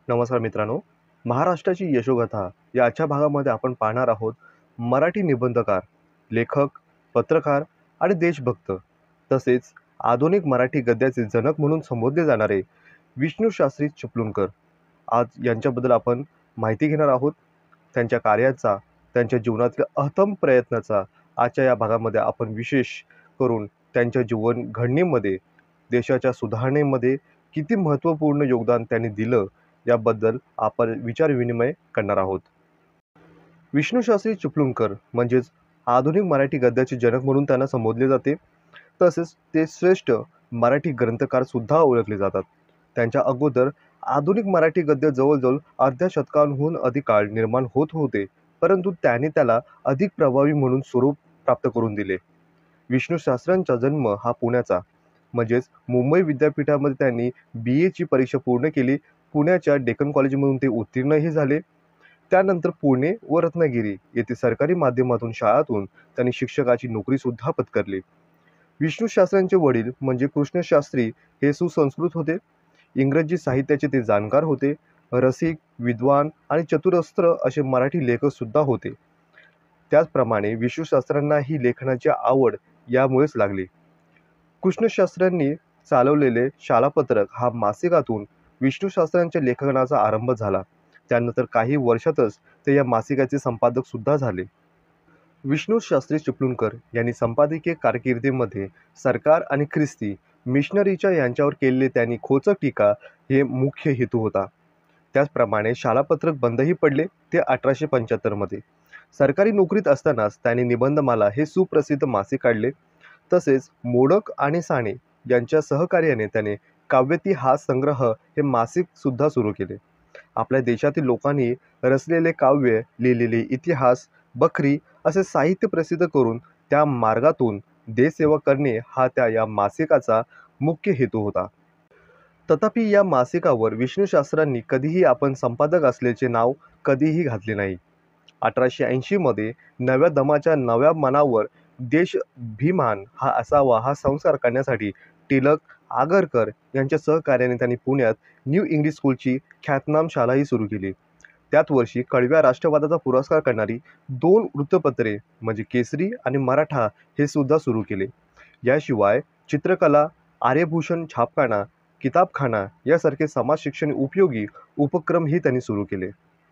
नमस्कार मित्रांनो. महाराष्ट्राची यशोगाथा या आजच्या भागामध्ये आपण पाहणार आहोत मराठी निबंधकार, लेखक, पत्रकार आणि देशभक्त तसेच आधुनिक मराठी गद्याचे जनक म्हणून संबोधले जाणारे विष्णू शास्त्री चिपळूणकर. आज यांच्याबद्दल आपण माहिती घेणार आहोत. त्यांच्या कार्याचा, त्यांच्या जीवनातील अथक प्रयत्नाचा आजच्या या भागामध्ये आपण विशेष करून त्यांच्या जीवन घडणीमध्ये, देशाच्या सुधारणेमध्ये किती महत्त्वपूर्ण योगदान त्यांनी दिलं याबद्दल आपण विचारविनिमय करणार आहोत. विष्णू शास्त्री चिपळूणकर म्हणजेच आधुनिक मराठी गद्याचे जनक म्हणून त्यांना संबोधले जाते. तसेच ते श्रेष्ठ मराठी ग्रंथकार सुद्धा ओळखले जातात. त्यांच्या अगोदर आधुनिक मराठी गद्य जवळजवळ अर्ध्या शतकाहून अधिक काळ निर्माण होत होते, परंतु त्यांनी त्याला अधिक प्रभावी म्हणून स्वरूप प्राप्त करून दिले. विष्णू शास्त्र्यांचा जन्म हा पुण्याचा म्हणजेच मुंबई विद्यापीठामध्ये त्यांनी BA ची परीक्षा पूर्ण केली. पुण्याच्या डेक्कन कॉलेजमधून ते उत्तीर्णही झाले. त्यानंतर पुणे व रत्नागिरी येथे सरकारी माध्यमातून शाळातून त्यांनी शिक्षकाची नोकरी सुद्धा पत्करली. विष्णू शास्त्र्यांचे वडील म्हणजे कृष्णशास्त्री हे सुसंस्कृत होते. इंग्रजी साहित्याचे ते जाणकार होते. रसिक, विद्वान आणि चतुरस्त्र असे मराठी लेखक सुद्धा होते. त्याचप्रमाणे विष्णू शास्त्र्यांना ही लेखनाची आवड यामुळेच लागली. कृष्णशास्त्र्यांनी चालवलेले शालापत्रक हा मासिकातून विष्णू शास्त्र्यांच्या लेखनाचा आरंभ झाला. त्यानंतर काही वर्षातच ते या मासिकाचे संपादक सुद्धा झाले. विष्णू शास्त्री चिपळूणकर यांनी संपादकीय कारकिर्दीमध्ये सरकार आणि ख्रिस्ती मिशनरीच्या यांच्यावर केलेले त्यांनी खोचक टीका हे मुख्य हेतू होता. त्याचप्रमाणे शालापत्रक बंदही पडले ते 1875 मध्ये. सरकारी नोकरीत असतानाच त्यांनी निबंधमाला हे सुप्रसिद्ध मासिक काढले. तसेच मोडक आणि साने यांच्या सहकार्याने त्याने काव्यती हा संग्रह हे मासिक सुद्धा सुरू केले. आपल्या देशातील लोकांनी रचलेले काव्य, लिहिलेले इतिहास, बखरी असे साहित्य प्रसिद्ध करून त्या मार्गातून देशसेवा करणे हा या मासिकाचा मुख्य हेतू होता. तथापि या मासिकावर विष्णू शास्त्र्यांनी कधीही आपण संपादक असल्याचे नाव कधीही घातले नाही. 1880 मध्ये नव्या दमाच्या नव्या मनावर देशाभिमान हा असावा हा संस्कार करण्यासाठी टिळक, आगरकर यांच्या सहकार्याने त्यांनी पुण्यात न्यू इंग्लिश स्कूलची ख्यातनाम शाळाही सुरू केली. त्याच वर्षी कडव्या राष्ट्रवादाचा पुरस्कार करणारी 2 वृत्तपत्रे म्हणजे केसरी आणि मराठा हे सुद्धा सुरू केले. याशिवाय चित्रकला, आर्यभूषण छापखाना, किताबखाना यासारखे समाज शिक्षण उपयोगी उपक्रमही त्यांनी सुरू केले.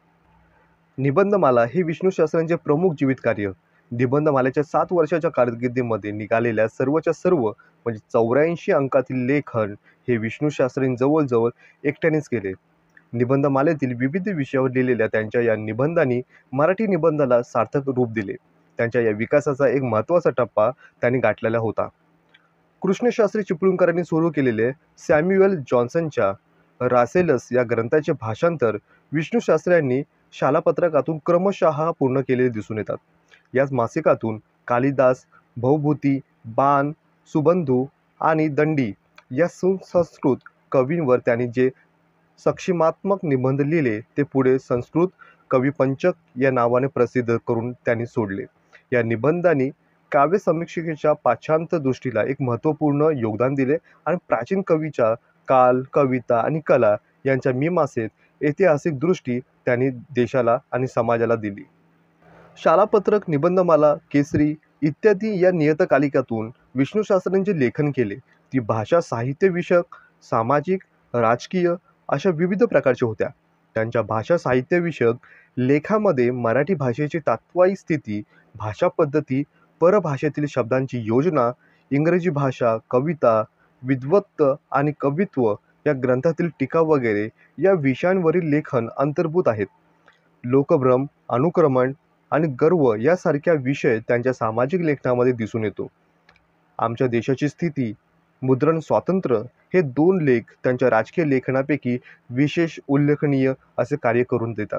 निबंधमाला हे विष्णू शास्त्र्यांचे प्रमुख जीवित कार्य. निबंधमालेच्या 7 वर्षाच्या कारकिर्दीमध्ये निघालेल्या सर्वच्या सर्व म्हणजे 84 अंकातील लेखन हे विष्णू शास्त्रींनी जवळजवळ एकट्यानेच केले. निबंधमालेतील विविध विषयावर लिहिलेल्या त्यांच्या या निबंधांनी मराठी निबंधाला सार्थक रूप दिले. त्यांच्या या विकासाचा एक महत्त्वाचा टप्पा त्यांनी गाठलेला होता. कृष्णशास्त्री चिपळूणकरांनी सुरू केलेले सॅम्युएल जॉन्सनच्या रासेलस या ग्रंथाचे भाषांतर विष्णू शास्त्र्यांनी शालापत्रकातून क्रमशः पूर्ण केलेले दिसून येतात. याच मासिकातून कालिदास, भवभूती, बाण, सुबंधू आणि दंडी या सुसंस्कृत कवींवर त्यांनी जे सक्षमात्मक निबंध लिहिले ते पुढे संस्कृत कविपंचक या नावाने प्रसिद्ध करून त्यांनी सोडले. या निबंधांनी काव्य समीक्षेच्या पाश्चात्य दृष्टीला एक महत्त्वपूर्ण योगदान दिले आणि प्राचीन कवीच्या काल, कविता आणि कला यांच्या मीमांसेत ऐतिहासिक दृष्टी त्यांनी देशाला आणि समाजाला दिली. शालापत्रक, निबंधमाला, केसरी इत्यादी या नियतकालिकातून विष्णू शास्त्र्यांचे लेखन केले. ती भाषा साहित्यविषयक, सामाजिक, राजकीय अशा विविध प्रकारच्या होत्या. त्यांच्या भाषा साहित्यविषयक लेखामध्ये मराठी भाषेची तात्त्विक स्थिती, भाषा पद्धती, परभाषेतील शब्दांची योजना, इंग्रजी भाषा, कविता, विद्वत्त आणि कवित्व या ग्रंथातील टीका वगैरे या विषयांवरील लेखन अंतर्भूत आहेत. लोकभ्रम, अनुक्रमण आणि गर्व यासारख्या विषय त्यांच्या सामाजिक लेखनामध्ये दिसून येतो. आमच्या देशाची स्थिती, मुद्रण स्वातंत्र्य हे 2 लेख त्यांच्या राजकीय लेखनापैकी विशेष उल्लेखनीय असे कार्य करून देतात.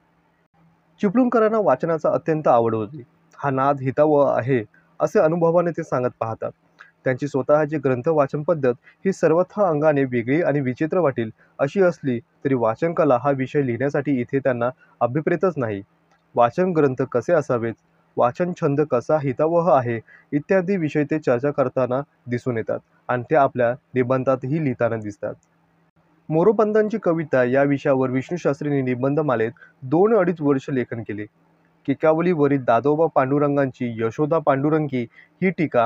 चिपळूणकरांना वाचनाचा अत्यंत आवड होती. हा नाद हितावह आहे असे अनुभवाने ते सांगत पाहतात. त्यांची स्वतःची ग्रंथ वाचन पद्धत ही सर्वथा अंगाने वेगळी आणि विचित्र वाटेल अशी असली तरी वाचनकला हा विषय लिहिण्यासाठी इथे त्यांना अभिप्रेतच नाही. वाचन ग्रंथ कसे असावेत, वाचन छंद कसा हितावह आहे इत्यादी विषय ते चर्चा करताना दिसून येतात आणि ते आपल्या निबंधातही लिहिताना दिसतात. मोरोपंतांची कविता या विषयावर विष्णूशास्त्रींनी निबंधमालेत 2-2.5 वर्ष लेखन केले. केकावलीवरील दादोबा पांडुरंगांची यशोदा पांडुरंगी ही टीका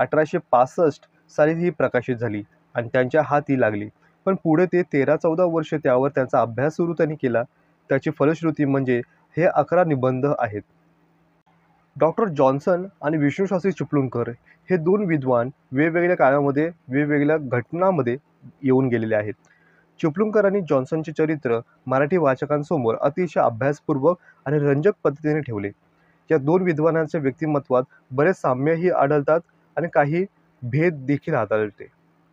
1865 साली ही प्रकाशित झाली आणि त्यांच्या हाती लागली. पण पुढे ते 13-14 वर्ष त्यावर त्यांचा अभ्यास सुरू त्यांनी केला. त्याची फलश्रुती म्हणजे हे 11 निबंध आहेत. डॉक्टर जॉन्सन आणि विष्णूशास्त्री चिपळूणकर हे 2 विद्वान वेगवेगळ्या काळामध्ये वेगवेगळ्या घटनांमध्ये येऊन गेलेले आहेत. चिपळूणकरांनी जॉन्सनचे चरित्र मराठी वाचकांसमोर अतिशय अभ्यासपूर्वक आणि रंजक पद्धतीने ठेवले. या 2 विद्वानांच्या व्यक्तिमत्वात बरेच साम्यही आढळतात आणि काही भेद देखील आढळते.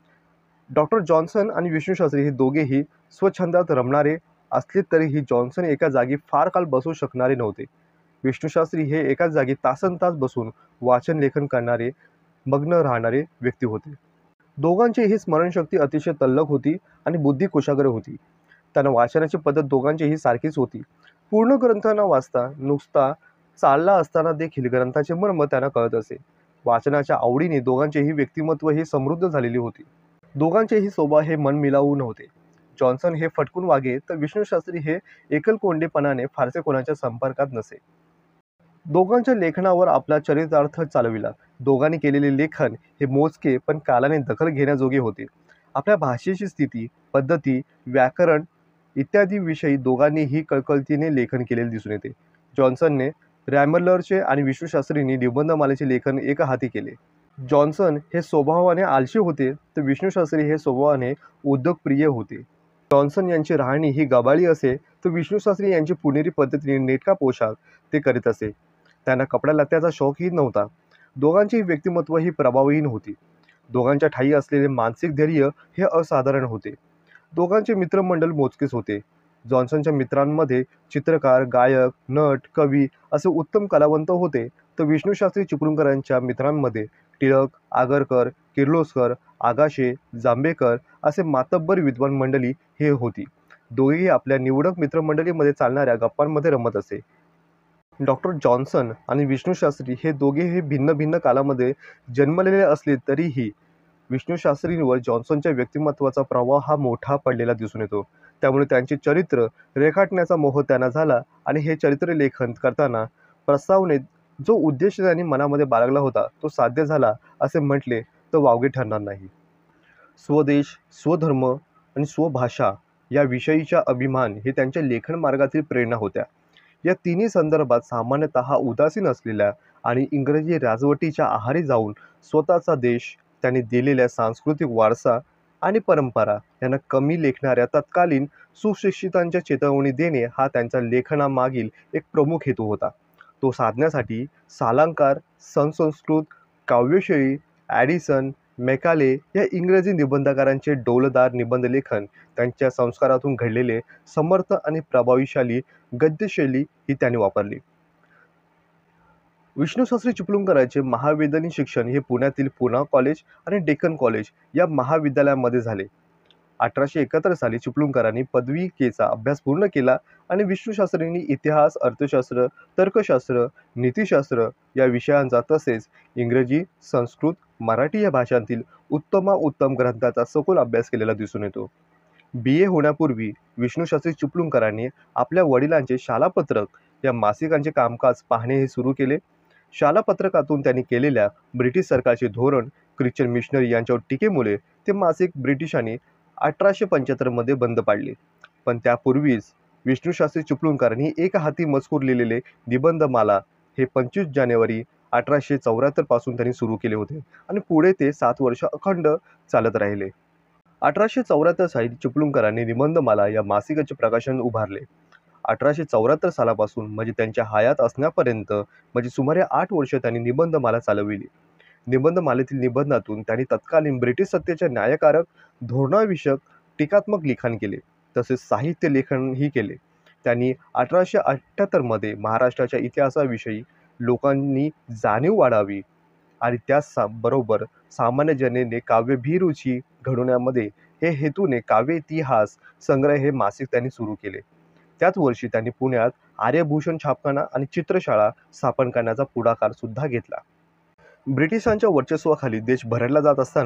डॉक्टर जॉन्सन आणि विष्णूशास्त्री हे दोघेही स्वच्छंदात रमणारे असले तरीही जॉन्सन एका जागी फार काळ बसू शकणारे नव्हते. विष्णूशास्त्री हे एकाच जागी तासनतास बसून वाचन लेखन करणारे मग्न राहणारे व्यक्ती होते. दोघांचीही स्मरणशक्ती अतिशय तल्लख होती आणि बुद्धी कुशाग्र होती. त्यांना वाचनाची पद्धत दोघांचीही सारखीच होती. पूर्ण ग्रंथ न वाचता नुसता चालला असताना देखील ग्रंथाचे मर्म त्यांना कळत असे. वाचनाच्या आवडीने दोघांचेही व्यक्तिमत्व ही समृद्ध झालेली होती. दोघांचेही स्वभाव हे मन मिळावू नव्हते. जॉन्सन हे फटकून वागे तर विष्णूशास्त्री हे एकलकोंडेपणाने फारसे कोणाच्या संपर्कात नसे. दोघांच्या लेखनावर आपला चरितार्थ चालविला. दोघांनी केलेले लेखन हे मोजके पण कालाने दखल घेण्याजोगे होते. आपल्या भाषेची स्थिती, पद्धती, व्याकरण इत्यादी विषयी दोघांनीही कळकळतीने लेखन केलेले दिसून येते. जॉन्सनने रॅमलरचे आणि विष्णूशास्त्रींनी निबंधमालेचे लेखन एका हाती केले. जॉन्सन हे स्वभावाने आळशी होते तर विष्णूशास्त्री हे स्वभावाने उद्योगप्रिय होते. जॉन्सन यांची राहणी ही गबाळी असे तर विष्णूशास्त्री यांची पुणेरी पद्धतीने नेटका पोशाख ते करीत असे. त्यांना कपड्या लत्याचा शौकही नव्हता. दोघांची व्यक्तिमत्व ही प्रभावहीन होती. दोघांच्या ठायी असलेले मानसिक धैर्य हे असाधारण होते. दोघांचे मित्रमंडळ मोजकेच होते. जॉन्सनच्या मित्रांमध्ये चित्रकार, गायक, नट, कवी असे उत्तम कलावंत होते तर विष्णूशास्त्री चिपळूणकरांच्या मित्रांमध्ये टिळक, आगरकर, किर्लोस्कर, आगाशे, जांभेकर असे मातब्बर विद्वान मंडळी हे होती. दोघेही आपल्या निवडक मित्रमंडळीमध्ये चालणाऱ्या गप्पांमध्ये रमत असे. डॉक्टर जॉन्सन आणि विष्णूशास्त्री हे दोघेही भिन्न भिन्न कालामध्ये जन्मलेले असले तरीही विष्णूशास्त्रींवर जॉन्सनच्या व्यक्तिमत्वाचा प्रभाव हा मोठा पडलेला दिसून येतो. त्यामुळे त्यांचे चरित्र रेखाटण्याचा मोह त्यांना झाला आणि हे चरित्र लेखन करताना प्रस्तावनेत जो उद्देश त्यांनी मनामध्ये बाळगला होता तो साध्य झाला असे म्हटले तर वावगे ठरणार नाही. स्वदेश, स्वधर्म आणि स्वभाषा या विषयीचा अभिमान हे त्यांच्या लेखन मार्गातील प्रेरणा होत्या. या तिन्ही संदर्भात सामान्यतः उदासीन असलेल्या आणि इंग्रजी राजवटीच्या आहारी जाऊन स्वतःचा देश, त्यांनी दिलेल्या सांस्कृतिक वारसा आणि परंपरा यांना कमी लेखणाऱ्या तत्कालीन सुशिक्षितांच्या चेतावणी देणे हा त्यांच्या लेखनामागील एक प्रमुख हेतू होता. तो साधण्यासाठी सालंकार, संस्कृत, काव्यशैली, ॲडिसन, मेकाले या इंग्रजी निबंधकारांचे डौलदार निबंधलेखन, त्यांच्या संस्कारातून घडलेले समर्थ आणि प्रभावशाली गद्यशैली ही त्यांनी वापरली. विष्णूशास्त्री चिपळूणकरांचे महाविद्यालयीन शिक्षण हे पुण्यातील पूना कॉलेज आणि डेक्कन कॉलेज या महाविद्यालयांमध्ये झाले. 1871 साली चिपळूणकरांनी पदविकेचा अभ्यास पूर्ण केला आणि विष्णूशास्त्रींनी इतिहास, अर्थशास्त्र, तर्कशास्त्र, नीतिशास्त्र या विषयांचा तसेच इंग्रजी, संस्कृत, मराठी या भाषांतील उत्तम ग्रंथाचा सखोल अभ्यास केलेला दिसून येतो. BA होण्यापूर्वी विष्णूशास्त्री चिपळूणकरांनी आपल्या वडिलांचे शालापत्रक या मासिकांचे कामकाज पाहणे हे सुरू केले. शालापत्रकातून त्यांनी केलेल्या ब्रिटिश सरकारचे धोरण, ख्रिश्चन मिशनरी यांच्यावर टीकेमुळे ते मासिक ब्रिटिशांनी 1875 मध्ये बंद पाडले. पण त्यापूर्वीच विष्णूशास्त्री चिपळूणकरांनी एक हाती मजकूर लिहिलेले निबंधमाला हे 25 जानेवारी 1874 पासून त्यांनी सुरू केले होते आणि पुढे ते 7 वर्ष अखंड चालत राहिले. 1874 साली चिपळूणकरांनी निबंधमाला या मासिकाचे प्रकाशन उभारले. 1874 सालापासून म्हणजे त्यांच्या हयात असण्यापर्यंत म्हणजे सुमारे 8 वर्ष त्यांनी निबंधमाला चालविली. निबंधमालेतील निबंधातून त्यांनी तत्कालीन ब्रिटिश सत्तेच्या न्यायकारक, धोरणाविषयक, टीकात्मक लिखाण केले तसेच साहित्य लेखनही केले. त्यांनी 1878 मध्ये महाराष्ट्राच्या इतिहासाविषयी लोकांनी जाणीव वाढावी आणि त्याचबरोबर सामान्य जनतेने काव्याभिरुची घडवण्यामध्ये हे हेतूने काव्य इतिहास संग्रह हे मासिक त्यांनी सुरू केले. त्याच वर्षी त्यांनी पुण्यात आर्यभूषण छापखाना आणि चित्रशाळा स्थापन करण्याचा पुढाकार सुद्धा घेतला. ब्रिटिशांच्या वर्चस्वाखाली देश भरडला जात असताना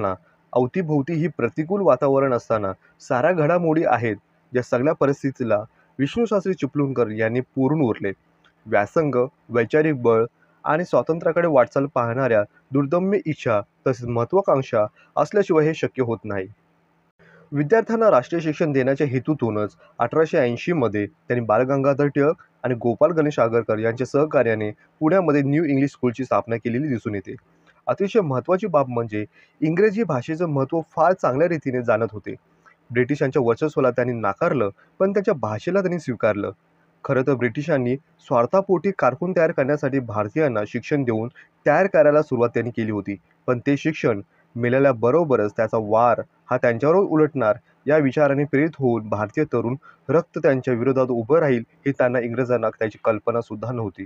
अवतीभोवती ही प्रतिकूल वातावरण असताना साऱ्या घडामोडी आहेत, या सगळ्या परिस्थितीला विष्णूशास्त्री चिपळूणकर यांनी पुरून उरले. व्यासंग, वैचारिक बळ आणि स्वातंत्र्याकडे वाटचाल पाहणाऱ्या दुर्दम्य इच्छा तसेच महत्त्वाकांक्षा असल्याशिवाय हे शक्य होत नाही. विद्यार्थ्यांना राष्ट्रीय शिक्षण देण्याच्या हेतूतूनच 1880 मध्ये त्यांनी बाळ गंगाधर टिळक आणि गोपाल गणेश आगरकर यांच्या सहकार्याने पुण्यामध्ये न्यू इंग्लिश स्कूलची स्थापना केलेली दिसून येते. अतिशय महत्त्वाची बाब म्हणजे इंग्रजी भाषेचं महत्त्व फार चांगल्या रीतीने जाणत होते. ब्रिटिशांच्या वर्चस्वाला त्यांनी नाकारलं, पण त्यांच्या भाषेला त्यांनी स्वीकारलं. खरं तर ब्रिटिशांनी स्वार्थापोटी कारकून तयार करण्यासाठी भारतीयांना शिक्षण देऊन तयार करायला सुरुवात त्यांनी केली होती. पण ते शिक्षण मिळाल्याबरोबरच त्याचा वार हा त्यांच्यावर उलटणार या विचाराने प्रेरित होऊन भारतीय तरुण रक्त त्यांच्या विरोधात उभं राहील हे त्यांना इंग्रजांना त्याची कल्पना सुद्धा नव्हती.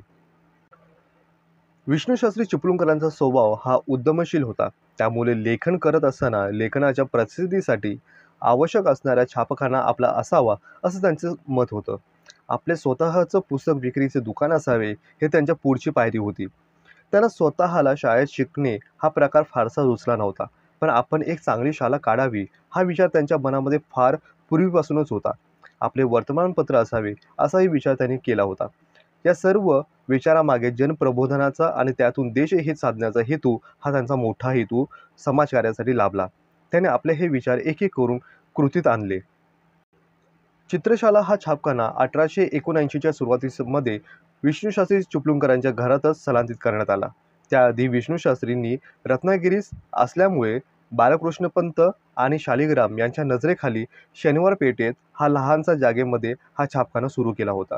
विष्णूशास्त्री चिपळूणकरांचा स्वभाव हा उद्यमशील होता. त्यामुळे लेखन करत असताना लेखनाच्या प्रसिद्धीसाठी आवश्यक असणाऱ्या छापखाना आपला असावा असं त्यांचं मत होतं. आपले स्वतःचं पुस्तक विक्रीचे दुकान असावे हे त्यांच्या पुढची पायरी होती. त्यांना स्वतःला शाळेत शिकणे हा प्रकार फारसा रुचला नव्हता, पण आपण एक चांगली शाळा काढावी हा विचार त्यांच्या मनामध्ये फार पूर्वीपासूनच होता. आपले वर्तमानपत्र असावे असाही विचार त्यांनी केला होता. या सर्व विचारामागे जनप्रबोधनाचा आणि त्यातून देशहित साधण्याचा हेतू हा त्यांचा मोठा हेतू समाजकार्यासाठी लाभला. त्याने आपले हे विचार एक एक करून कृतीत आणले. चित्रशाला हा छापखाना 1879च्या सुरुवातीमध्ये विष्णूशास्त्री चिपळूणकरांच्या घरातच स्थलांतरित करण्यात आला. त्याआधी विष्णूशास्त्रींनी रत्नागिरीस असल्यामुळे बाळकृष्णपंत आणि शालिग्राम यांच्या नजरेखाली शनिवार पेठेत हा लहानसा जागेमध्ये हा छापखाना सुरू केला होता.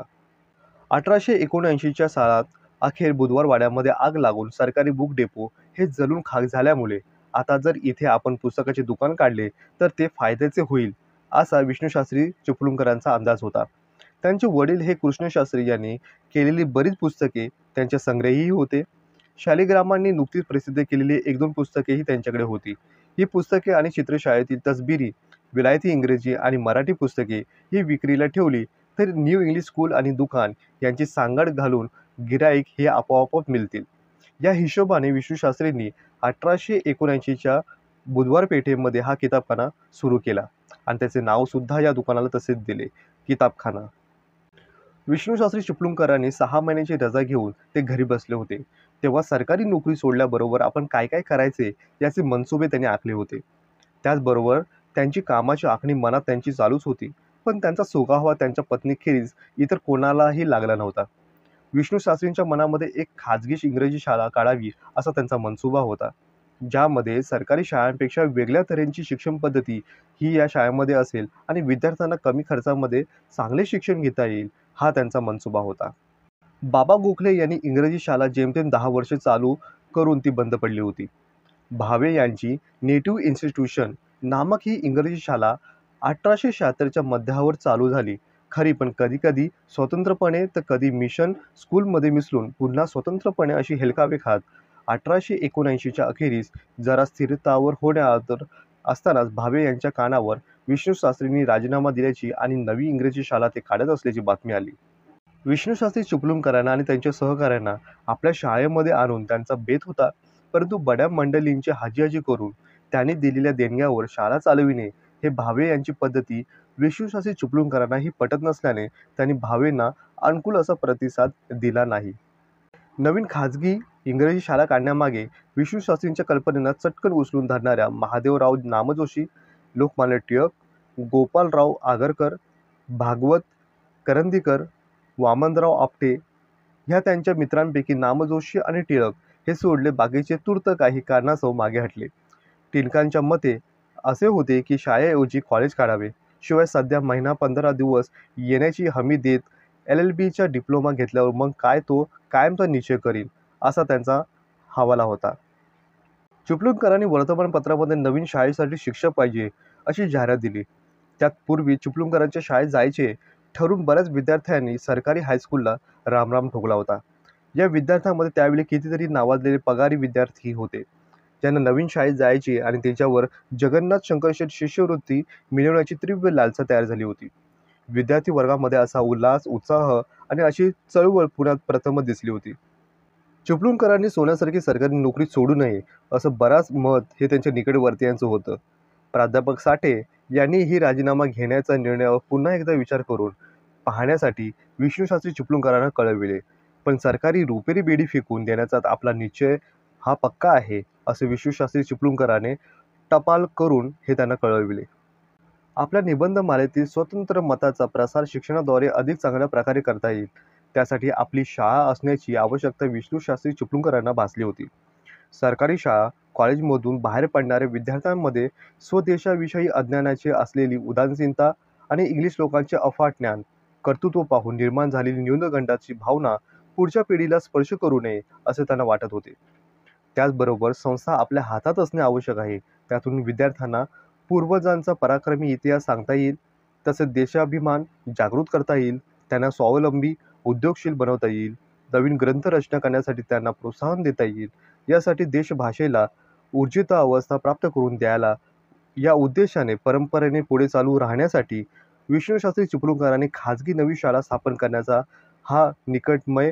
1879च्या सालात अखेर बुधवारवाड्यामध्ये आग लागून सरकारी बुक डेपो हे जळून खाक झाल्यामुळे आता जर इथे आपण पुस्तकाचे दुकान काढले तर ते फायद्याचे होईल असा विष्णूशास्त्री चिपळूणकरांचा अंदाज होता. त्यांचे वडील हे कृष्णशास्त्री यांनी केलेली बरीच पुस्तके त्यांच्या संग्रहीही होते. शालिग्रामांनी नुकतीच प्रसिद्ध केलेली 1-2 पुस्तकेही त्यांच्याकडे होती. ही पुस्तके आणि चित्रशाळेतील तसबिरी, विलायती इंग्रजी आणि मराठी पुस्तके ही विक्रीला ठेवली तर न्यू इंग्लिश स्कूल आणि दुकान यांची सांगड घालून गिऱ्हाईक हे आपोआप मिळतील. या हिशोबाने विष्णूशास्त्रींनी 1879च्या बुधवार पेठेमध्ये हा किताबखाना सुरू केला आणि त्याचे नावसुद्धा या दुकानाला तसेच दिले, किताबखाना. विष्णूशास्त्री चिपळूणकरांनी 6 महिन्याची रजा घेऊन ते घरी बसले होते. तेव्हा सरकारी नोकरी सोडल्याबरोबर आपण काय काय करायचे याचे मनसुबे त्यांनी आखले होते. त्याचबरोबर त्यांची कामाची आखणी मनात त्यांची चालूच होती. पण त्यांचा सुगावा त्यांच्या पत्नीखेरीज इतर कोणालाही लागला नव्हता. विष्णूशास्त्रींच्या मनामध्ये एक खाजगी इंग्रजी शाळा काढावी असा त्यांचा मनसुबा होता, ज्यामध्ये सरकारी शाळांपेक्षा वेगळ्या तऱ्हेची शिक्षण पद्धती ही या शाळेमध्ये असेल आणि विद्यार्थ्यांना कमी खर्चामध्ये चांगले शिक्षण घेता येईल हा त्यांचा मनसुबा होता. बाबा गोखले यांनी इंग्रजी शाळा जेमतेम 10 वर्षे चालू करून ती बंद पडली होती. भावे यांची नेटिव्ह इन्स्टिट्यूशन नामक ही इंग्रजी शाळा 1876च्या मध्यावर चालू झाली खरी, पण कधी कधी स्वतंत्रपणे तर कधी मिशन स्कूलमध्ये मिसळून पुन्हा स्वतंत्रपणे अशी हेलकावे खात 1879च्या अखेरीस जरा स्थिरतावर होण्याआतर असतानाच भावे यांच्या कानावर विष्णूशास्त्रींनी राजीनामा दिल्याची आणि नवी इंग्रजी शाळा ते काढत असल्याची बातमी आली. विष्णूशास्त्री चिपळूणकरांना आणि त्यांच्या सहकाऱ्यांना आपल्या शाळेमध्ये आणून त्यांचा बेत होता, परंतु बड्या मंडळींची हाजीहाजी करून त्यांनी दिलेल्या देणग्यावर शाळा चालविणे हे भावे यांची पद्धती विष्णूशास्त्री चिपळूणकरांनाही पटत नसल्याने त्यांनी भावेंना अनुकूल असा प्रतिसाद दिला नाही. नवीन खाजगी इंग्रजी शाळा काढण्यामागे विष्णूशास्त्रींच्या कल्पनेला चटकन उचलून धरणाऱ्या महादेवराव नामजोशी, लोकमान्य टिळक, गोपालराव आगरकर, भागवत करंदीकर, वामनराव आपटे ह्या त्यांच्या मित्रांपैकी नामजोशी आणि टिळक हे सोडले बाकीचे तूर्त काही कारणास्तव मागे हटले. टिळकांच्या मते असे होते की शाळेऐवजी कॉलेज काढावे, शिवाय सध्या महिना 15 दिवस येण्याची हमी देत LLBचा डिप्लोमा घेतल्यावर मग काय तो कायमचा निश्चय करील असा त्यांचा हवाला होता. चिपळूणकरांनी वर्तमानपत्रामध्ये नवीन शाळेसाठी शिक्षक पाहिजे अशी जाहिरात दिली. त्यात पूर्वी चिपळूणकरांच्या शाळेत जायचे ठरून बऱ्याच विद्यार्थ्यांनी सरकारी हायस्कूलला रामराम ठोकला होता. या विद्यार्थ्यांमध्ये त्यावेळी कितीतरी नावाजलेले पगारी विद्यार्थी होते, ज्यांना नवीन शाळेत जायची आणि त्याच्यावर जगन्नाथ शंकरशेठ शिष्यवृत्ती मिळवण्याची तीव्र लालसा तयार झाली होती. विद्यार्थी वर्गामध्ये असा उल्हास, उत्साह आणि अशी चळवळ पुण्यात प्रथमच दिसली होती. चिपळूणकरांनी सोन्यासारखी सरकारी नोकरी सोडू नये असं बराच मत हे त्यांच्या निकटवर्तीयांचं होतं. प्राध्यापक साठे यांनीही राजीनामा घेण्याचा निर्णयावर पुन्हा एकदा विचार करून पाहण्यासाठी विष्णूशास्त्री चिपळूणकरांना कळविले. पण सरकारी रुपेरी बेडी फेकून देण्याचा आपला निश्चय हा पक्का आहे असे विष्णूशास्त्री चिपळूणकरांनी टपाल करून हे त्यांना कळविले. आपल्या निबंधमालेतील स्वतंत्र मताचा प्रसार शिक्षणाद्वारे अधिक चांगल्या प्रकारे करता येईल, त्यासाठी आपली शाळा असण्याची आवश्यकता विष्णूशास्त्री चिपळूणकरांना भासली होती. सरकारी शाळा कॉलेजमधून बाहेर पडणाऱ्या विद्यार्थ्यांमध्ये स्वदेशाविषयी अज्ञानाची असलेली उदासीनता आणि इंग्लिश लोकांचे अफाट ज्ञान, कर्तृत्व पाहून निर्माण झालेली न्यूनगंडाची भावना पुढच्या पिढीला स्पर्श करू नये असे त्यांना वाटत होते. त्याचबरोबर संस्था आपल्या हातात असणे आवश्यक आहे. त्यातून विद्यार्थ्यांना पूर्वजांचा पराक्रमी इतिहास सांगता येईल, तसेच देशाभिमान जागृत करता येईल, त्यांना स्वावलंबी उद्योगशील बनवता येईल, नवीन ग्रंथ रचना करण्यासाठी त्यांना प्रोत्साहन देता येईल. यासाठी देशभाषेला ऊर्जित अवस्था प्राप्त करून द्यायला या उद्देशाने परंपरेने पुढे चालू राहण्यासाठी विष्णूशास्त्री चिपळूणकरांनी खाजगी नवी शाळा स्थापन करण्याचा हा निकटमय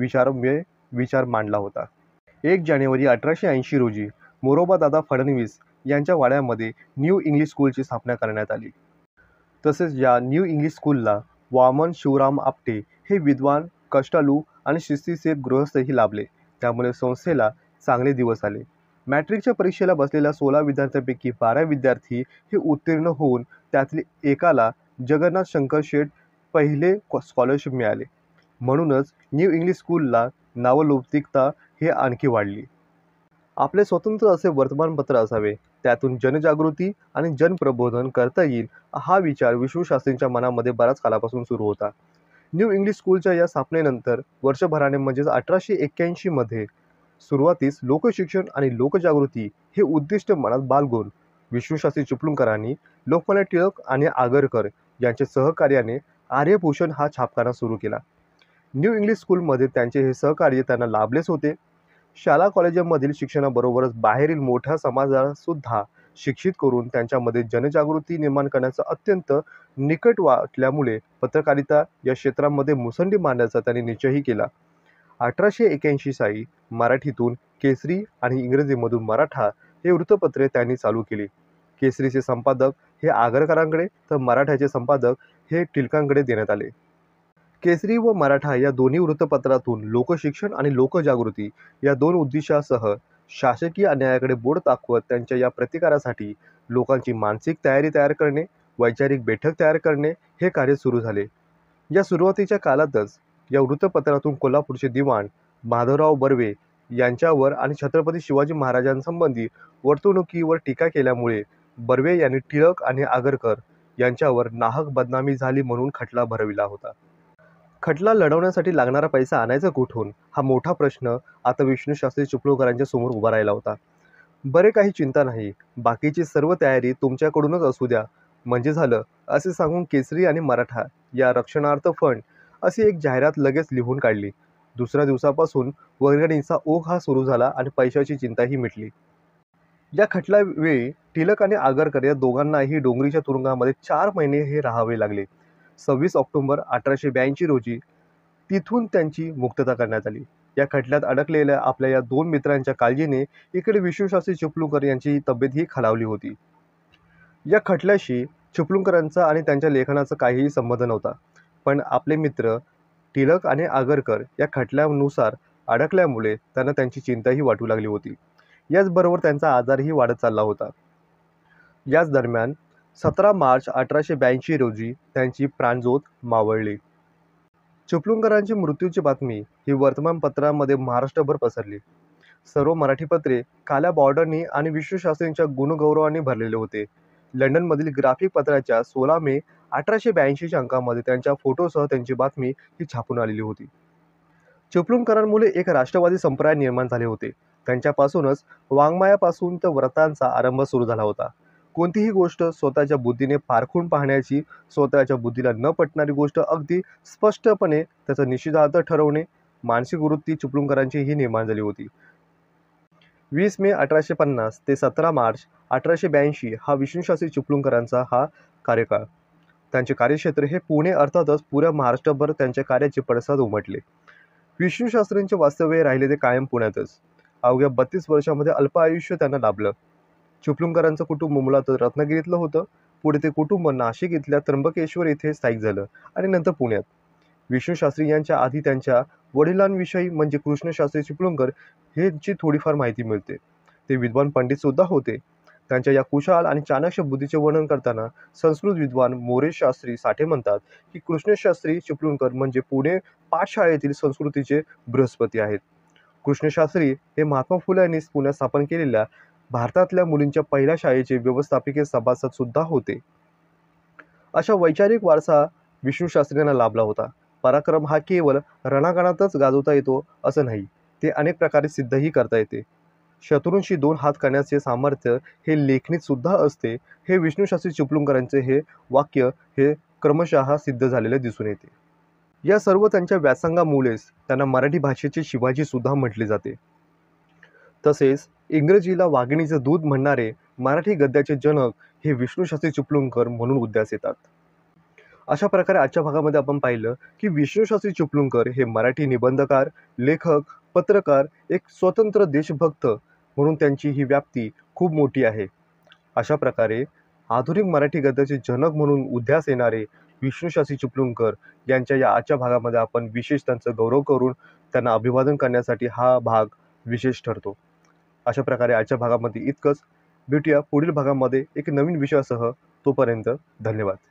विचार मांडला होता. 1 जानेवारी 1880 रोजी मोरोबादादा फडणवीस यांच्या वाड्यामध्ये न्यू इंग्लिश स्कूलची स्थापना करण्यात आली. तसेच या न्यू इंग्लिश स्कूलला वामन शिवराम आपटे हे विद्वान, कष्टाळू आणि शिस्तीचे गृहस्थही लाभले. त्यामुळे संस्थेला चांगले दिवस आले. मॅट्रिकच्या परीक्षेला बसलेल्या 16 विद्यार्थ्यांपैकी 12 विद्यार्थी हे उत्तीर्ण होऊन त्यातील एकाला जगन्नाथ शंकर शेठ पहिले स्कॉलरशिप मिळाले. म्हणूनच न्यू इंग्लिश स्कूलला नावलौकिकता हे आणखी वाढली. आपले स्वतंत्र असे वर्तमानपत्र असावे, त्यातून जनजागृती आणि जनप्रबोधन करता येईल हा विचार विष्णूशास्त्रींच्या मनामध्ये बराच काळापासून सुरू होता. न्यू इंग्लिश स्कूलच्या या स्थापनेनंतर वर्षभराने म्हणजेच 1881 मध्ये सुरुवातीस लोकशिक्षण आणि लोकजागृती हे उद्दिष्ट मनात बाळगून विष्णूशास्त्री चिपळूणकरांनी लोकमान्य टिळक आणि आगरकर यांच्या सहकार्याने आर्यभूषण हा छापखाना सुरू केला. न्यू इंग्लिश स्कूलमध्ये त्यांचे हे सहकार्य त्यांना लाभलेच होते. शाळा कॉलेजांमधील शिक्षणाबरोबरच बाहेरील मोठ्या समाजाला सुद्धा शिक्षित करून त्यांच्यामध्ये जनजागृती निर्माण करण्याचा अत्यंत निकट वाटल्यामुळे पत्रकारिता या क्षेत्रामध्ये मुसंडी मारण्याचा त्यांनी निश्चयही केला. 1881 साली मराठीतून केसरी आणि इंग्रजीमधून मराठा हे वृत्तपत्रे त्यांनी चालू केली. केसरीचे संपादक हे आगरकरांकडे तर मराठाचे संपादक हे टिळकांकडे देण्यात आले. केसरी व मराठा या दोन्ही वृत्तपत्रातून लोकशिक्षण आणि लोकजागृती या 2 उद्देशासह शासकीय अन्यायाकडे बोट दाखवत त्यांच्या या प्रतिकारासाठी लोकांची मानसिक तयारी तयार करणे, वैचारिक बैठक तयार करणे हे कार्य सुरू झाले. या सुरुवातीच्या काळातच या वृत्तपत्रातून कोल्हापूरचे दिवाण माधवराव बर्वे यांच्यावर आणि छत्रपती शिवाजी महाराजांसंबंधी वर्तणुकीवर टीका केल्यामुळे बर्वे यांनी टिळक आणि आगरकर यांच्यावर नाहक बदनामी झाली म्हणून खटला भरविला होता. खटला लढवण्यासाठी लागणारा पैसा आणायचा कुठून हा मोठा प्रश्न आता विष्णूशास्त्री चिपळूणकरांच्या समोर उभा राहिला होता. बरे, काही चिंता नाही, बाकीची सर्व तयारी तुमच्याकडूनच असू द्या म्हणजे झालं असे सांगून केसरी आणि मराठा या रक्षणार्थ फंड अशी एक जाहिरात लगेच लिहून काढली. दुसऱ्या दिवसापासून वर्गणीचा ओघ हा सुरू झाला आणि पैशाची चिंताही मिटली. या खटल्यावेळी टिळक आणि आगरकर या दोघांनाही डोंगरीच्या तुरुंगामध्ये 4 महिने हे राहावे लागले. 26 ऑक्टोबर 1882 रोजी तिथून त्यांची मुक्तता करण्यात आली. या खटल्यात अडकलेल्या आपल्या या 2 मित्रांच्या काळजीने इकडे विष्णूशास्त्री चिपळूणकर यांची तब्येतही खालावली होती. या खटल्याशी चिपळूणकरांचा आणि त्यांच्या लेखनाचा काहीही संबंध नव्हता. पण आपले मित्र टिळक आणि आगरकर या खटल्यानुसार अडकल्यामुळे त्यांना त्यांची चिंताही वाटू लागली होती. याचबरोबर त्यांचा आजारही वाढत चालला होता. याच दरम्यान 17 मार्च 1882 रोजी त्यांची प्राणज्योत मावळली. चिपळूणकरांची मृत्यूची बातमी ही वर्तमानपत्रांमध्ये महाराष्ट्रभर पसरली. सर्व मराठी पत्रे काल्या बॉर्डरनी आणि विष्णूशास्त्रींच्या गुणगौरवाने भरलेले होते. लंडनमधील ग्राफिक पत्राच्या 16 मे 1882 अंकामध्ये त्यांच्या फोटोसह त्यांची बातमी ही छापून आलेली होती. चिपळूणकरांमुळे एक राष्ट्रवादी संप्रदाय निर्माण झाले होते. त्यांच्यापासूनच वाङ्मयापासून तर व्रतांचा आरंभ सुरू झाला होता. कोणतीही गोष्ट स्वतःच्या बुद्धीने पारखून पाहण्याची, स्वतःच्या बुद्धीला न पटणारी गोष्ट अगदी स्पष्टपणे त्याचा निषेधार्थ ठरवणे, मानसिक वृत्ती चिपळूणकरांची ही निर्माण झाली होती. 20 मे 1850 ते 17 मार्च 1882 हा विष्णूशास्त्री चिपळूणकरांचा हा कार्यकाळ. त्यांचे कार्यक्षेत्र हे पुणे, अर्थातच पुऱ्या महाराष्ट्रभर त्यांच्या कार्याचे पडसाद उमटले. विष्णूशास्त्रींचे वास्तव्य राहिले ते कायम पुण्यातच. अवघ्या 32 वर्षामध्ये अल्प आयुष्य त्यांना लाभलं. चिपळूणकरांचं कुटुंब मुळात रत्नागिरीतलं होतं. पुढे ते कुटुंब नाशिक इथल्या त्र्यंबकेश्वर येथे स्थायिक झालं आणि नंतर पुण्यात. विष्णूशास्त्री यांच्या आधी त्यांच्या वडिलांविषयी म्हणजे कृष्णशास्त्री चिपळूणकर ह्यांची थोडीफार माहिती मिळते. ते विद्वान पंडित सुद्धा होते. त्यांच्या या कुशाल आणि चाणक्य बुद्धीचे वर्णन करताना संस्कृत विद्वान मोरेश शास्त्री साठे म्हणतात की कृष्णशास्त्री चिपळूणकर म्हणजे पुणे पाठशाळेतील संस्कृतीचे बृहस्पती आहेत. कृष्णशास्त्री हे महात्मा फुले यांनी पुण्यात स्थापन केलेल्या भारतातल्या मुलींच्या पहिल्या शाळेचे व्यवस्थापकीय सभासद सुद्धा होते. अशा वैचारिक वारसा विष्णूशास्त्रींना लाभला होता. पराक्रम हा केवळ रणांगणातच गाजवता येतो असं नाही, ते अनेक प्रकारे सिद्धही करता येते. शत्रूंशी 2 हात करण्याचे सामर्थ्य हे लेखणीत सुद्धा असते. हे विष्णूशास्त्री चिपळूणकरांचे हे वाक्य हे क्रमशः सिद्ध झालेले दिसून येते. या सर्व त्यांच्या व्यासंगामुळेच त्यांना मराठी भाषेचे शिवाजी सुद्धा म्हटले जाते. तसेच इंग्रजीला वाघिणीचं दूध म्हणणारे मराठी गद्याचे जनक हे विष्णूशास्त्री चिपळूणकर म्हणून उदयास येतात. अशा प्रकारे आजच्या भागामध्ये आपण पाहिलं की विष्णूशास्त्री चिपळूणकर हे मराठी निबंधकार, लेखक, पत्रकार, एक स्वतंत्र देशभक्त म्हणून त्यांची ही व्याप्ती खूप मोठी आहे. अशा प्रकारे आधुनिक मराठी गद्याचे जनक म्हणून उदयास येणारे विष्णूशास्त्री चिपळूणकर यांच्या या आजच्या भागामध्ये आपण विशेष त्यांचा गौरव करून त्यांना अभिवादन करण्यासाठी हा भाग विशेष ठरतो. अशा प्रकारे आजच्या भागामध्ये इतकंच. भेटूया पुढील भागामध्ये एक नवीन विषयासह. तोपर्यंत धन्यवाद.